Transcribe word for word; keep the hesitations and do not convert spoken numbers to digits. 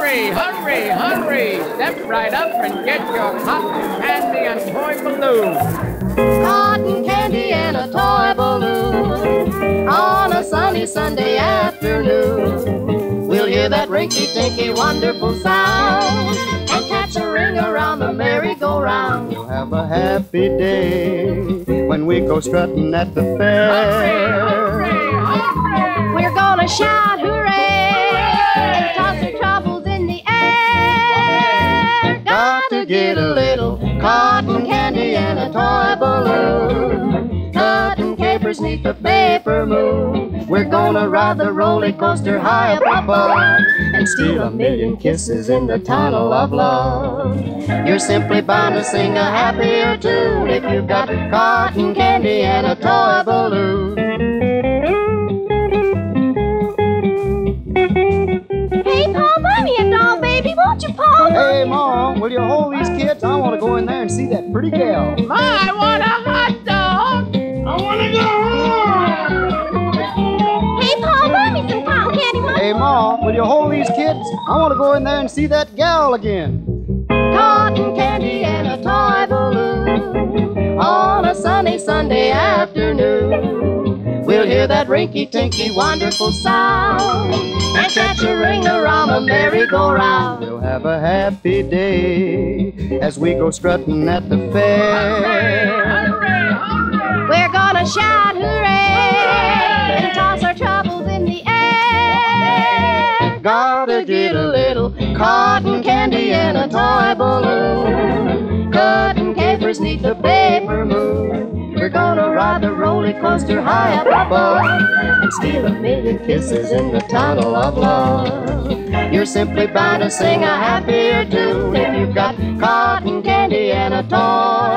hurry, hurry, hurry. Step right up and get your cotton candy and toy balloon. Cotton candy and a toy balloon on a sunny Sunday afternoon. We'll hear that rinky-tinky wonderful sound and catch a ring around the merry-go-round. We'll have a happy day when we go strutting at the fair. Hurry, hurry, hurry. We're gonna shout hooray and toss our troubles in the air. Got to get a little cotton candy and a toy balloon. Cutting capers neath the paper moon. We're gonna ride the roller coaster high up above and steal a million kisses in the tunnel of love. You're simply bound to sing a happier tune if you've got cotton candy and a toy balloon. Hey, Pa, buy me a doll, baby, won't you, Pa? Hey, Mom, will you hold these kids? I want to go in there and see that pretty gal. My, I want a hot dog. I want to go home. Hey, Pa, buy me some cotton candy, Mom. Hey, Mom, will you hold these kids? I want to go in there and see that gal again. Cotton candy and a toy balloon on a sunny Sunday afternoon. We'll hear that rinky-tinky wonderful sound and catch a ring around the merry-go-round. We'll have a happy day as we go strutting at the fair. We're gonna shout hooray and toss our troubles in the air. Gotta get a little cotton candy and a toy balloon. Cutting capers neath the paper moon. We're gonna ride the roller coaster high up above and steal a million kisses in the tunnel of love. You're simply bound to sing a happier tune if you've got cotton candy and a toy